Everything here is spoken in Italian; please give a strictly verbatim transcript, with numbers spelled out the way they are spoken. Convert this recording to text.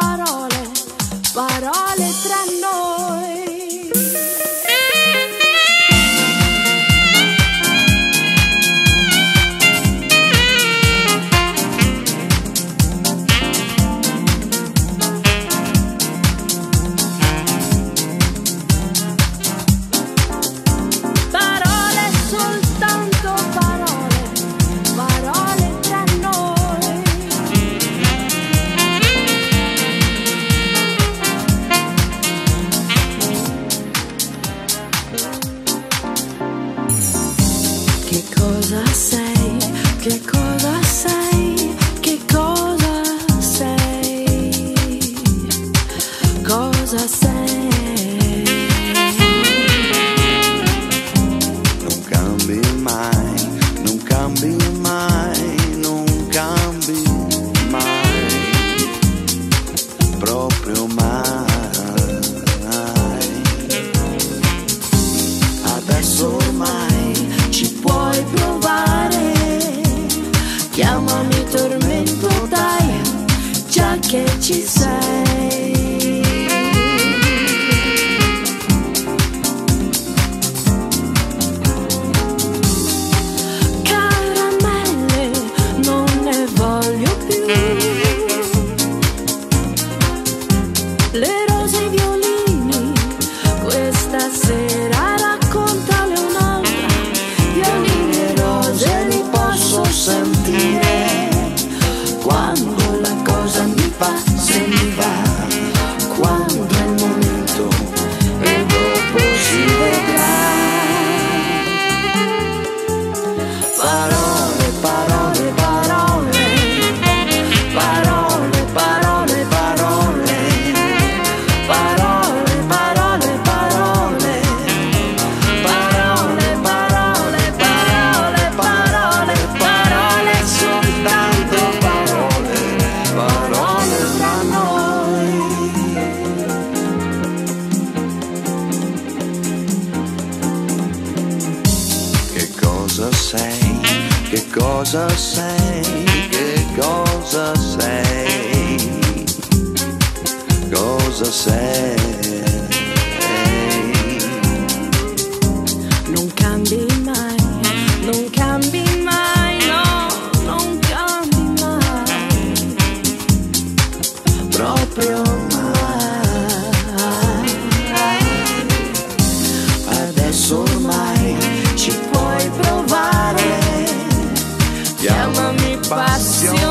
parole, parole tra noi. Che cosa sei? Che cosa sei? Che cosa sei? Cosa sei? Non cambi mai, non cambi mai, non cambi mai, proprio mai. Adesso ormai ci puoi provare, chiamami tormento, dai, già che ci sei. Caramelle, non ne voglio più. Le rose e i violini, questa sera raccontale un'altra. Violini e rose li posso sentire quando la cosa mi fa, se mi va, quando è il momento e dopo si vedrà. Parole, parole, parole, parole, parole, parole, parole, parole, parole, parole, parole, parole, parole, parole, soltanto parole, parole tra noi. Che cosa sei? Che cosa sei? Che cosa sei? Cosa sei? Non cambi mai, non cambi mai, no, non cambi mai, proprio mai. Adesso ormai ci puoi provare, chiamami passione.